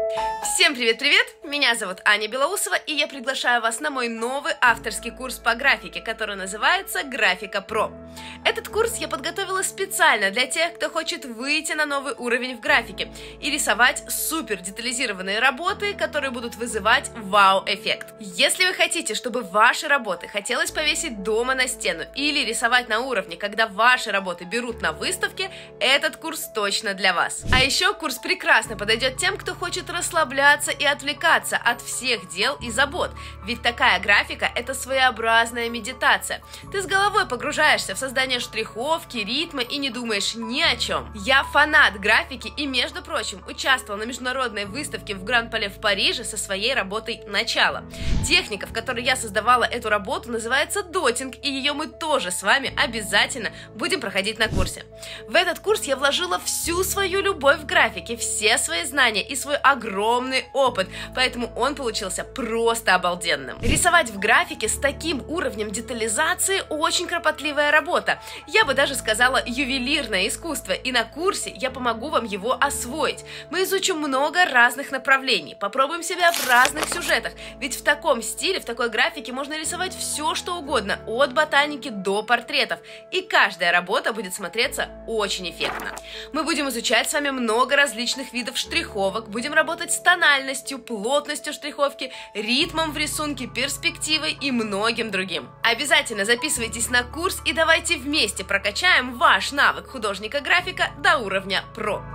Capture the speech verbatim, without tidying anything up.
Всем привет-привет! Меня зовут Аня Белоусова, и я приглашаю вас на мой новый авторский курс по графике, который называется «Графика Про». Этот курс я подготовила специально для тех, кто хочет выйти на новый уровень в графике и рисовать супер детализированные работы, которые будут вызывать вау-эффект. Если вы хотите, чтобы ваши работы хотелось повесить дома на стену или рисовать на уровне, когда ваши работы берут на выставке, этот курс точно для вас. А еще курс прекрасно подойдет тем, кто хочет расслабляться и отвлекаться от всех дел и забот, ведь такая графика – это своеобразная медитация. Ты с головой погружаешься в создание штриховки, ритма и не думаешь ни о чем. Я фанат графики и, между прочим, участвовал на международной выставке в Гран-Пале в Париже со своей работой «Начало». Техника, в которой я создавала эту работу, называется дотинг, и ее мы тоже с вами обязательно будем проходить на курсе. В этот курс я вложила всю свою любовь в графике, все свои знания и свой огромный опыт, поэтому он получился просто обалденным. Рисовать в графике с таким уровнем детализации очень кропотливая работа. Я бы даже сказала ювелирное искусство, и на курсе я помогу вам его освоить. Мы изучим много разных направлений, попробуем себя в разных сюжетах, ведь в таком стиле, в такой графике можно рисовать все, что угодно, от ботаники до портретов, и каждая работа будет смотреться очень эффектно. Мы будем изучать с вами много различных видов штриховок, будем работать с тональностью, плотностью штриховки, ритмом в рисунке, перспективой и многим другим. Обязательно записывайтесь на курс и давайте вместе прокачаем ваш навык художника-графика до уровня про.